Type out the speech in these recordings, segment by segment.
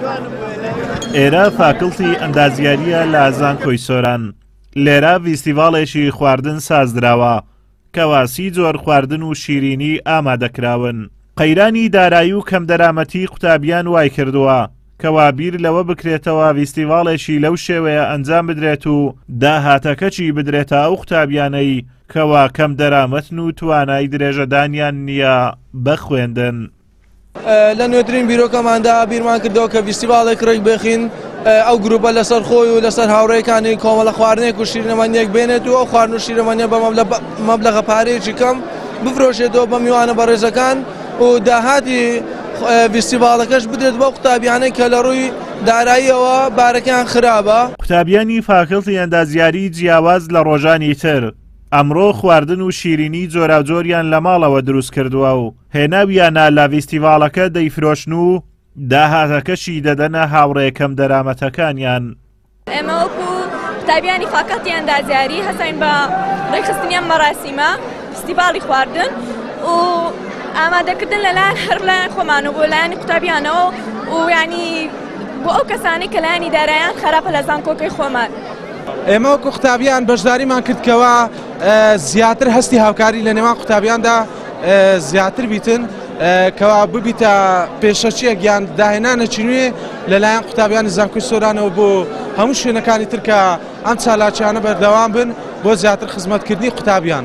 ئێرە فاکڵتی ئەندازیاریە لە زانکۆی سۆران. لێرە فیستیڤاڵێکی خواردن سازدراوە کەواسی جۆر خواردن و شیرینی ئامادەکراون. قەیرانی دارایی و کەم دەرامەتی قوتابیان وای کردووە کەوا بیر لەوە بکرێتەوە فیستیڤاڵێکی لەو شێوەیە ئەنجام بدرێت و داهاتەکەچی بدرێتە ئەو قوتابیانەی کەوا کەم دەرامەتن و توانای درێژەدانیان نییە بەخوێندن. لە نوێترین بیرۆکەماندا بیرمان کردەوە کە فیستیڤاڵێک ڕێک بخین ئەو گروپە لەسەر خۆی و لەسەر هاوڕێکانی کۆمەڵە خواردنێک و شیرینەمانیەک بێنێت و ئەو خواردن و شیرەمانیە بە مەبلەغە پارەیەکی کەم بفرۆشێتەوە بە میوانە بەڕێزەکان و داهاتی فیستیڤاڵەکەش بدرێت بۆ قوتابیانەی کە لە ڕووی داراییەوە بارەکەیان خراپە. قوتابیانی فاکڵتی ئەندازیاری جیاواز لە ڕۆژانی تر ئەمڕۆ خواردن و شیرینی جۆراوجۆریان لە ماڵەوە دروست کردووە و هێناویانە لە فیستیڤاڵەکە دەیفرۆشن و داهاتەکەشی دەدەنە هاوڕێکەم دەرامەتەکانیان. ئێمە وەکو قوتابیانی فاکڵتی ئەندازیاری هەستین بە ڕێکخستنیان مەراسیمە فیستیڤاڵی خواردن و ئامادەکردن لەلایەن هەر لایەن خۆمانەوە بۆ لایەنی قوتابیانەوە و یعنی بۆ ئەو کەسانی کە لایەنی داراییان خراپە لە زانکۆکەی خۆمان. ئێمە وەکو قوتابیان بەشداریمان کردکەوە زیاتر هەستی هاوکاری لە نێوان قوتابیاندا زیاتر بیتن کەوا ببیتە پێشەچیە گیان داهێنانە چینوێ لەلایەن قوتابیانی زانکۆی سۆرانەوە بۆ هەموو شوێنەکانی تر کە ئەم چالاکیانە بەردەوام بن بۆ زیاتر خزمەتکردنی قوتابیان.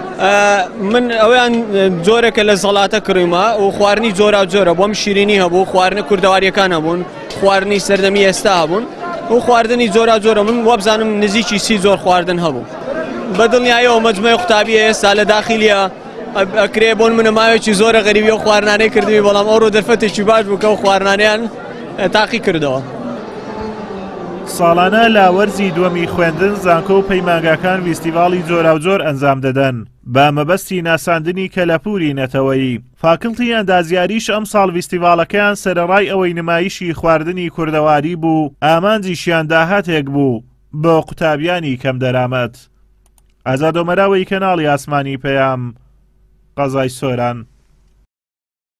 من ئەویان جۆرێکە لە زەڵاتە کڕیمە و خواردنی جۆرا جۆرە بۆم شیرینی هەبوو خواردنە کوردەواریەکان هەبوون خواردنی سەردەمی ئێستا هەبوون و خواردنی جۆرا جۆرە من وەبزانم نزیکی 30 جۆر خواردن هەبوو. بەدڵنیایەوە مەجموعەی قوتابی ئێستا لە داخلیە ئەکرێ بۆن منە ماوێکی زۆرە غەریبی و خواردنانەی کردوی بەڵام ئەو ڕوو دەرفەتێکی باش بوو کە و خواردنانیان تاقی کردەوە. ساڵانە لە وەرزی دووەمی خوێندن زانکۆ و پەیمانگاکان فیستیڤاڵی جۆراوجۆر ئەنجام دەدەن بە مەبەستی ناساندنی کەلەپوری نەتەوەیی. فاکڵتی ئەندازیاریش ئەم ساڵ فیستیڤاڵەکەیان سەرەڕای ئەوەی نمایشی خواردنی کوردەواری بوو ئامانجیشیان داهاتێک بوو بۆ قوتابیانی کەم دەرامەت. ئازاد ئۆمەراوی کەناڵی ئاسمانی پەیام قەزای سۆران.